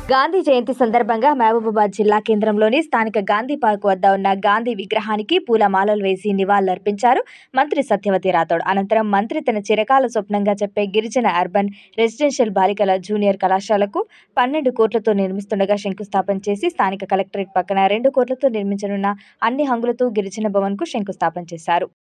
గాంధీ జయంతి సందర్భంగా మహబూబాబాద్ జిల్లా కేంద్రంలోని స్థానిక గాంధీ పార్క్ వద్ద ఉన్న గాంధీ విగ్రహానికి పూలమాలలు వేసి నివాళులర్పించారు మంత్రి సత్యవతి రాథోడ్. అనంతరం మంత్రి తన చిరకాల స్వప్నంగా చెప్పే గిరిజన అర్బన్ రెసిడెన్షియల్ బాలికల జూనియర్ కళాశాలకు 12 కోట్లతో నిర్మిస్తుండగా శంకుస్థాపన చేసి స్థానిక కలెక్టరేట్ పక్కన 2 కోట్లతో నిర్మించనున్న అన్ని హంగులతో గిరిజన భవన్ కు శంకుస్థాపన చేశారు.